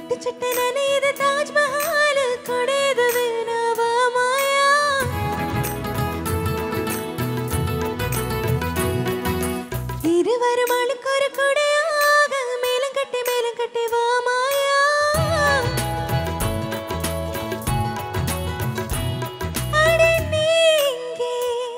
சுட்டு சுட்டு நனையுது தாஜ்மஹால் கொடையது வேணாவா மாயா இருவரும் ஆளுக்கு ஒரு கொடையாக மேலும் கட்டி வா மாயா அடி நீங்கே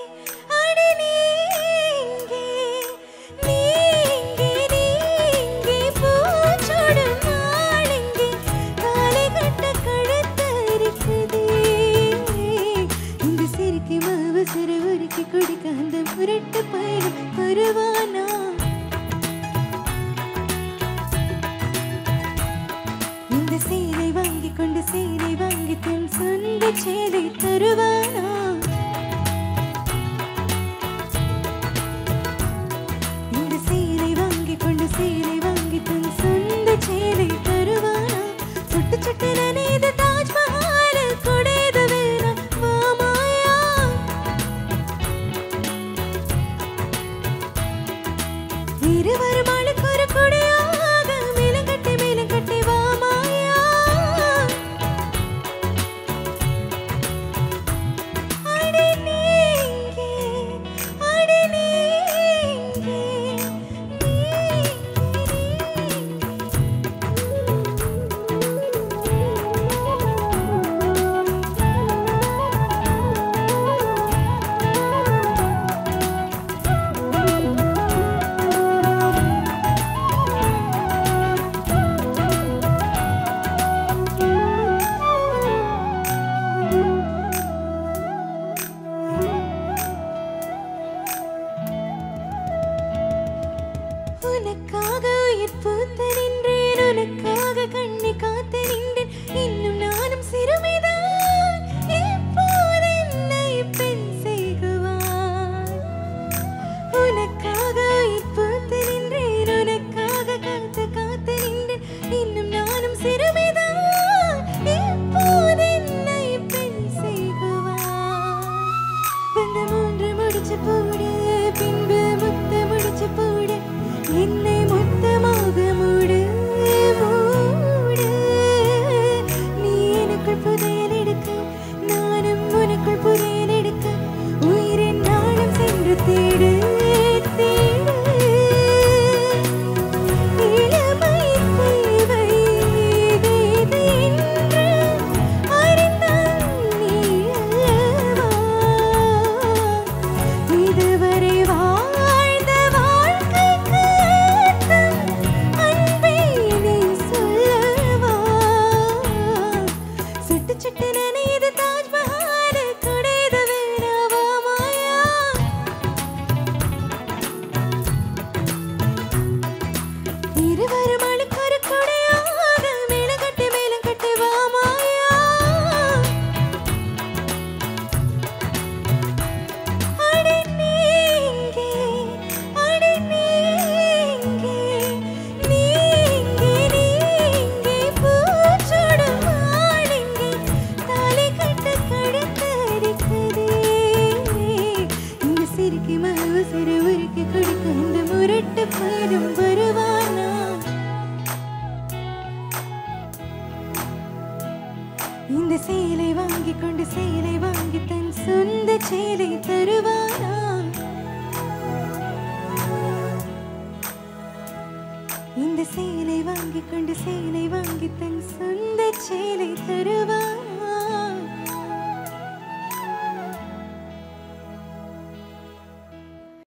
பூச்சோடு நாளிங்கே காலை கட்ட கழுத்து இருக்குதே இந்த சிரிக்கி மாவு சிறுவருக்கு குடிக்க அந்த முரட்டு பயிர் வருவானா இந்த சேலை வாங்கி கொண்டு சேலை வாங்கி தன் சொந்த சேலை தருவானா இந்த சேலை வாங்கி கொண்டு சேலை வாங்கி தன் சொந்த சேலை தருவானா சுட்டு சுட்டு நனையுது தாஜ்மஹால் கொடையது வேணா வா மாயா இருவரும் ஆளுக்கு ஒரு கொடையாக மேலும் கட்டி வா மாயா அடி நீங்கே உனக்காக உயிர் பூத்து நின்றேன் உனக்காக கண்ணை காத்து நின்றேன் இன்னும் நானும் சிறுமிதான் எப்போது என்னை பெண் செய்குவார் உனக்காக உயிர் பூத்து நின்றேன் உனக்காக காத்து நின்றேன் இன்னும் நானும் சிறுமிதான் எப்போது என்னை பெண் செய்குவார் வந்த மூன்று முடிச்சு போடு பின்பு முத்த முடிச்சு போடு என்னை மொத்தமாக மூடு நீ எனக்குள் புதையல் எடுக்க நானும் உனக்குள் புதையல் எடுக்க உயிரின் நாளும் சென்று தேடு இளமை தேவை ஏதேது என்று அறிந்தால் நீ அல்லவா இதுவரை வாழ்ந்த வாழ்க்கைக்கு அன்பே நீ சொல்லவா சுட்டு சுட்டு நனையுது தாஜ்மஹால் கொடையது வேணாவா மாயா இருவரும் ஆளுக்கு ஒரு கொடையாக மேலும் கட்டி வா மாயா அடி நீங்கே பூச்சோடு நாளிங்கே காலை கட்ட கழுத்து இருக்குதே இந்த சிரிக்கி மாவு சிறுவருக்கு குடிக்க அந்த முரட்டு பயிரும் வருவானா இந்த சேலை வாங்கி கொண்டு சேலை வாங்கி தன் சொந்த சேலை தருவானா இந்த சேலை வாங்கி கொண்டு சேலை வாங்கி தன் சொந்த சேலை தருவானா